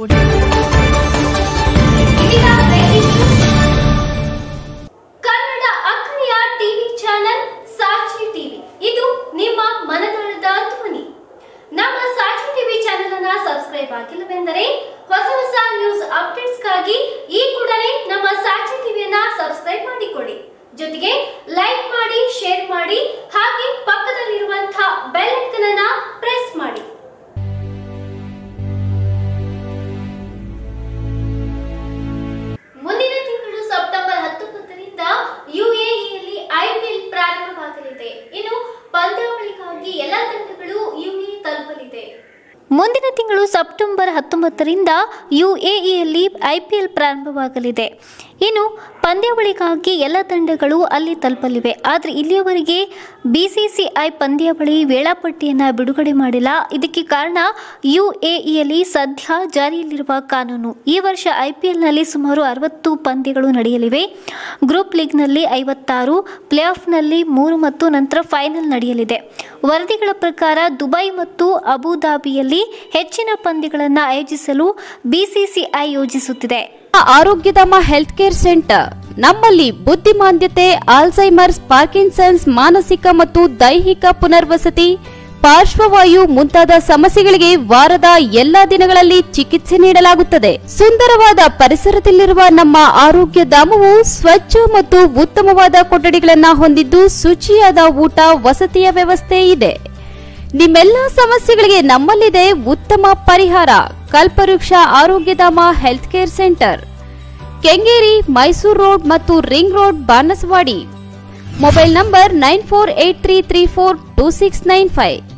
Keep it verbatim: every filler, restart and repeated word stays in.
ನೋಡಿ. ಕನ್ನಡ ಅಖರಿಯ TV channel Sakshi TV, ಇದು ನಿಮ್ಮ ಮನದಾಳದ ಧ್ವನಿ. ನಮ್ಮ ಸಾಕ್ಷಿ ಟಿವಿ ಚಾನೆಲ್ ಅನ್ನು ಸಬ್ಸ್ಕ್ರೈಬ್ ಆಗಿಲ್ಲವೆಂದರೆ ಹೊಸ ಹೊಸ ನ್ಯೂಸ್ ಅಪ್ಡೇಟ್ಸ್ಗಾಗಿ ಈ ಕೂಡಲೇ ನಮ್ಮ ಸಾಕ್ಷಿ ಟಿವಿಯನ್ನ ಸಬ್ಸ್ಕ್ರೈಬ್ ಮಾಡಿಕೊಳ್ಳಿ. ಜೊತೆಗೆ ಲೈಕ್ ಮಾಡಿ, ಶೇರ್ ಮಾಡಿ, ಹಾಗೆ ಪಕ್ಕದಲ್ಲಿರುವಂತಹ ಬೆಲ್ ಐಕಾನ್ ಅನ್ನು ಪ್ರೆಸ್ ಮಾಡಿ. ಮುಂದಿನ ತಿಂಗಳು ಸೆಪ್ಟೆಂಬರ್ ಹತ್ತೊಂಬತ್ತರಿಂದ ಯುಎಇಯಲ್ಲಿ ಐಪಿಎಲ್ ಪ್ರಾರಂಭವಾಗಲಿದೆ. ಇನ್ನು ಪಂದ್ಯಾವಳಿಗಾಗಿ ಎಲ್ಲ ತಂಡಗಳು ಯುಎಇ ತಲುಪಲಿದೆ. ಮುಂದಿನ ತಿಂಗಳು ಸೆಪ್ಟೆಂಬರ್ ಹತ್ತೊಂಬತ್ತರಿಂದ ಯುಎಇಯಲ್ಲಿ ಐಪಿಎಲ್ ಪ್ರಾರಂಭವಾಗಲಿದೆ. ಇನ್ನು ಪಂದ್ಯಾವಳಿಗಾಗಿ ಎಲ್ಲ ತಂಡಗಳು ಅಲ್ಲಿ ತಲುಪಲಿವೆ. ಆದರೆ ಇಲ್ಲಿಯವರೆಗೆ ಬಿಸಿಸಿಐ ಪಂದ್ಯಾವಳಿ ವೇಳಾಪಟ್ಟಿಯನ್ನು ಬಿಡುಗಡೆ ಮಾಡಿಲ್ಲ. ಇದಕ್ಕೆ ಕಾರಣ ಯುಎಇಯಲ್ಲಿ ಸದ್ಯ ಜಾರಿಯಲ್ಲಿರುವ ಕಾನೂನು. ಈ ವರ್ಷ ಐಪಿಎಲ್ನಲ್ಲಿ ಸುಮಾರು ಅರವತ್ತು ಪಂದ್ಯಗಳು ನಡೆಯಲಿವೆ. ಗ್ರೂಪ್ ಲೀಗ್ನಲ್ಲಿ ಐವತ್ತಾರು, ಪ್ಲೇ ಆಫ್ನಲ್ಲಿ ಮೂರು ಮತ್ತು ನಂತರ ಫೈನಲ್ ನಡೆಯಲಿದೆ. ವರದಿಗಳ ಪ್ರಕಾರ ದುಬೈ ಮತ್ತು ಅಬುಧಾಬಿಯಲ್ಲಿ ಹೆಚ್ಚಿನ ಪಂದ್ಯಗಳನ್ನು ಆಯೋಜಿಸಲು BCCI ಯೋಜಿಸುತ್ತಿದೆ. Arogyadhama health care centre ನಮ್ಮಲ್ಲಿ ಬುದ್ಧಿಮಾಂದ್ಯತೆ, ಆಲ್ಝೈಮರ್ಸ್, ಪಾರ್ಕಿನ್ಸನ್ಸ್, ಮಾನಸಿಕ ಮತ್ತು ದೈಹಿಕ ಪುನರ್ವಸತಿ, ಪಾರ್ಶ್ವವಾಯು ಮುಂತಾದ ಸಮಸ್ಯೆಗಳಿಗೆ ವಾರದ ಎಲ್ಲಾ ದಿನಗಳಲ್ಲಿ ಚಿಕಿತ್ಸೆ ನೀಡಲಾಗುತ್ತದೆ. ಸುಂದರವಾದ ಪರಿಸರದಲ್ಲಿರುವ ನಮ್ಮ ಆರೋಗ್ಯಧಾಮವು ಸ್ವಚ್ಛ ಮತ್ತು ಉತ್ತಮವಾದ ಕೊಠಡಿಗಳನ್ನು ಹೊಂದಿದ್ದು ಶುಚಿಯಾದ ಊಟ, ವಸತಿಯ ವ್ಯವಸ್ಥೆ ಇದೆ. ನಿಮ್ಮೆಲ್ಲ ಸಮಸ್ಯೆಗಳಿಗೆ ನಮ್ಮಲ್ಲಿದೆ ಉತ್ತಮ ಪರಿಹಾರ. Kalpavriksha Arogyadhama health care centre, Kengeri, Mysuru road ಮತ್ತು ring road, Banaswadi. Mobile number nine four eight three three four two six nine five.